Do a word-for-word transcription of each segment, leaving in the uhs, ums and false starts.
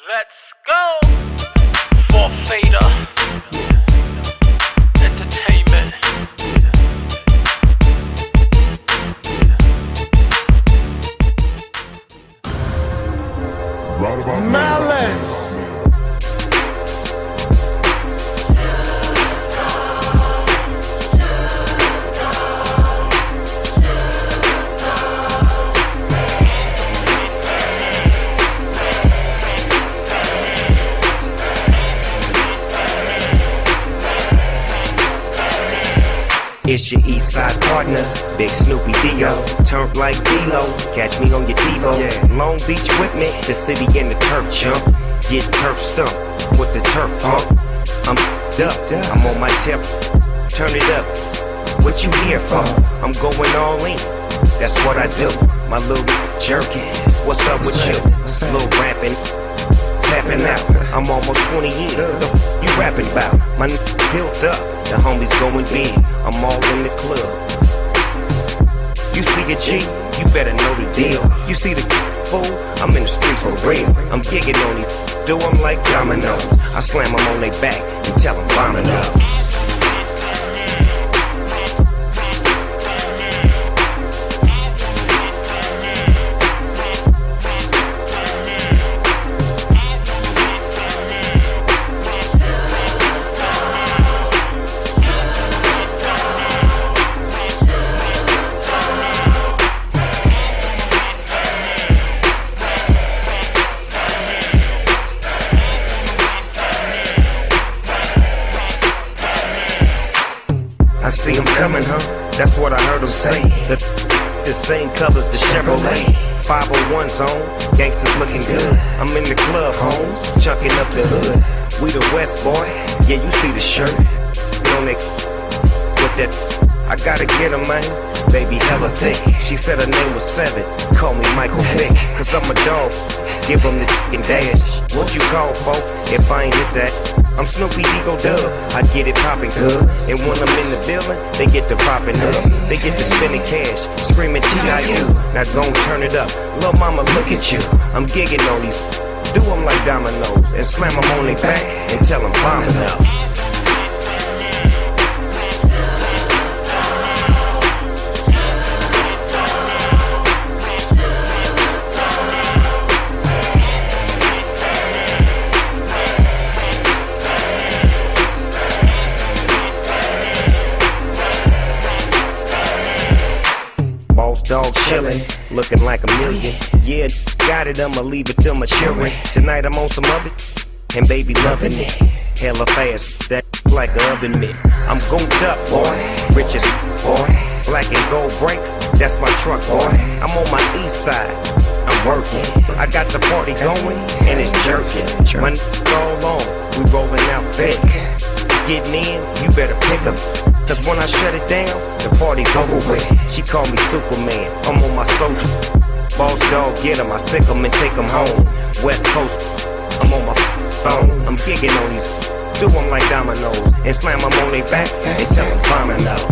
Let's go for Fader Entertainment. Right about Myles. It's your east side partner, Big Snoopy Dio. Turned like D-Lo, catch me on your TiVo. Yeah. Long Beach with me, the city in the turf chump. Get turf stumped with the turf pump. I'm up, I'm on my tip, turn it up. What you here for? I'm going all in, that's what I do. My little jerkin, what's up with you? Little rapping, tapping out. I'm almost twenty in, the f you rapping about? My n built up, the homies going big. I'm all in the club. You see a G, you better know the deal. You see the fool, I'm in the streets for real. I'm gigging on these, do them like dominoes. I slam them on their back and tell them bombing up. I see them coming, huh? That's what I heard them say. The, the same colors, the Chevrolet. five oh one zone, gangsters looking good. I'm in the club, homes, chucking up the hood. We the West, boy, yeah, you see the shirt. You on that, with that, I gotta get her, man. Baby, hella thick. She said her name was Seven. Call me Michael Vick, cause I'm a dog. Give them the f***ing dash. What you call, folk, if I ain't hit that? I'm Snoopy Ego Dub, I get it poppin' good. And when I'm in the building, they get to poppin' up. They get to spending cash, screaming T I U. Now gon' turn it up, lil' mama look at you. I'm gigging on these, do them like dominoes. And slam them on their back and tell them bombing up. Dog chillin', looking like a million. Yeah, got it, I'ma leave it till my children. Tonight I'm on some other, and baby loving it. Hella fast, that like an oven mitt. I'm gooped up, boy, rich as boy. Black and gold brakes, that's my truck, boy. I'm on my east side, I'm working. I got the party going, and it's jerking. My n all on, we rolling out thick. Getting in, you better pick up. Cause when I shut it down, the party's over with. She call me Superman, I'm on my soldier. Boss dog, get him, I sick him and take him home. West Coast, I'm on my phone. I'm gigging on these, do them like dominoes. And slam them on their back and tell them bombing out.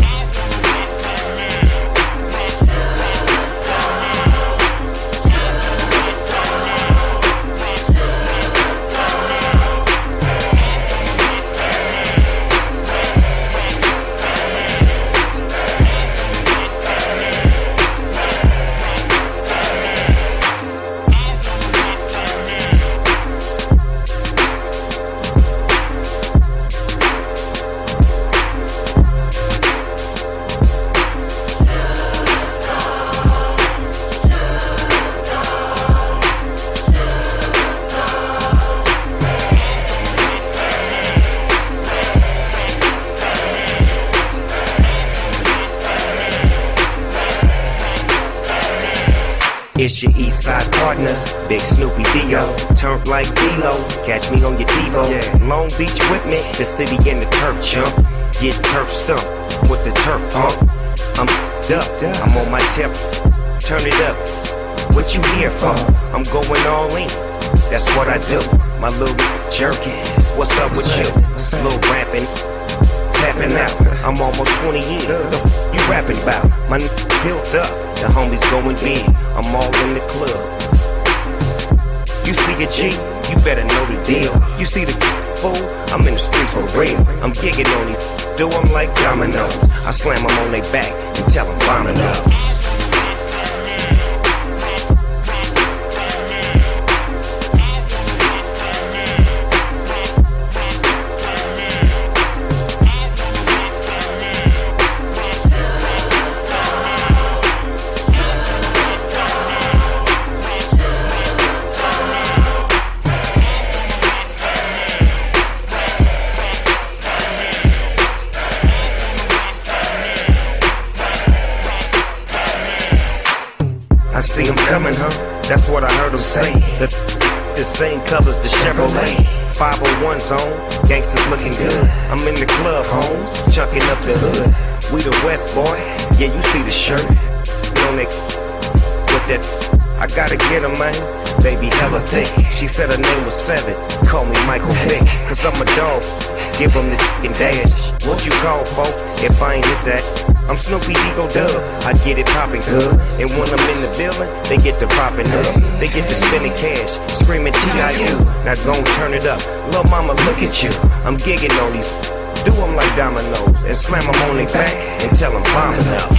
It's your east side partner, Big Snoopy Dio. Turned like D-Lo, catch me on your TiVo. Yeah. Long Beach with me, the city in the turf chump. Get turf stumped with the turf pump. I'm up, I'm on my tip, turn it up. What you here for? I'm going all in, that's what I do. My little jerkin, what's up with you? Little rapping, tapping out. I'm almost twenty in, the f you rapping about? My n built up, the homies going big. I'm all in the club. You see a G, you better know the deal. You see the fool? I'm in the streets for real. I'm gigging on these, do them like dominoes. I slam them on their back and tell them bomb it up. I see him coming, huh? That's what I heard him say. The, the same colors the Chevrolet. five oh one zone, gangsters looking good. I'm in the club, home, chucking up the hood. We the West, boy, yeah, you see the shirt. On that, with that, I gotta get her, man. Baby hella thick. She said her name was Seven. Call me Michael Vick, cause I'm a dog. Give him the f***ing dash. What you call, folk, if I ain't hit that? I'm Snoopy Ego Dub. I get it poppin' good. And when I'm in the building, they get to poppin' up. They get to spending cash, screaming T I U. Now gon' turn it up. Lil' mama, look at you. I'm gigging on these. Do them like dominoes. And slam them on their back and tell them bomb it up.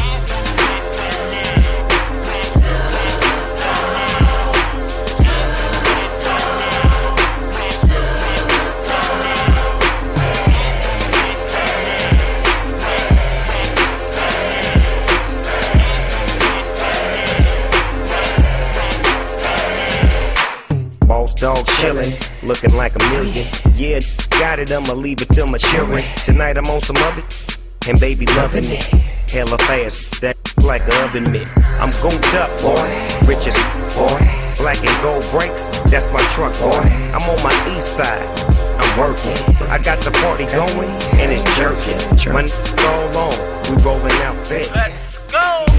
Boss dog chillin', looking like a million. Yeah, got it, I'ma leave it till my children. Tonight I'm on some other, and baby loving it. Hella fast, that like a oven mitt. I'm gooped up, boy, rich as boy. Black and gold brakes, that's my truck, boy. I'm on my east side, I'm working. I got the party going, and it's jerking. My n****, roll on, we rolling out thick. Let's go!